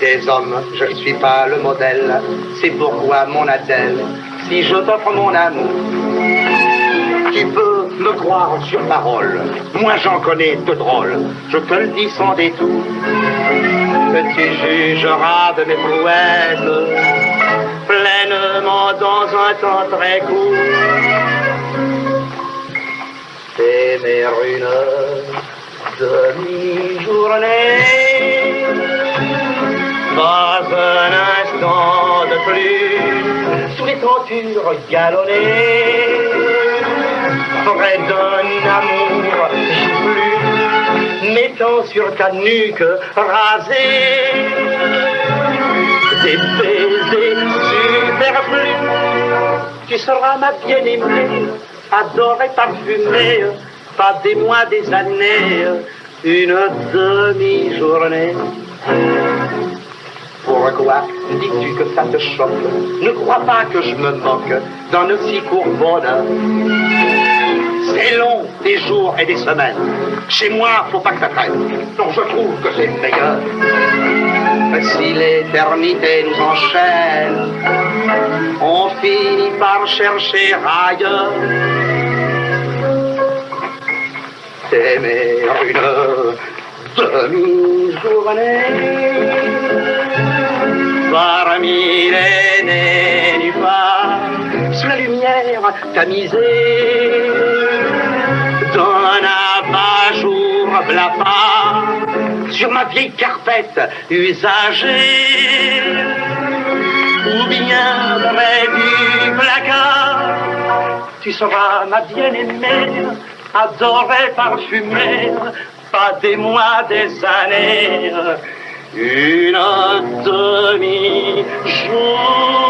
des hommes, je ne suis pas le modèle. C'est pourquoi, mon Adèle, si je t'offre mon amour, tu peux me croire sur parole. Moi j'en connais de drôles, je te le dis sans détour. Que tu jugeras de mes prouesses pleinement dans un temps très court. T'aimer une demi-journée, pas un instant de plus, sous les tentures galonnées, près d'un amour plus, mettant sur ta nuque rasée des baisers superflus. Tu seras ma bien-aimée, adorée, parfumée, pas des mois, des années, une demi-journée. Pourquoi dis-tu que ça te choque? Ne crois pas que je me moque d'un aussi court bonheur. C'est long, des jours et des semaines. Chez moi, faut pas que ça traîne. Donc je trouve que c'est meilleur. Si l'éternité nous enchaîne, on finit par chercher ailleurs. T'aimer une demi-journée parmi les nénuphars, sous la lumière tamisée d'un abat-jour blafard, sur ma vieille carpette usagée, ou bien près du placard, tu seras ma bien-aimée, adorée, parfumée, pas des mois, des années, une demi-journée.